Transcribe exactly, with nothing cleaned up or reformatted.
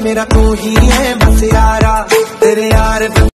मेरा तू ही है बस यारा, तेरे यार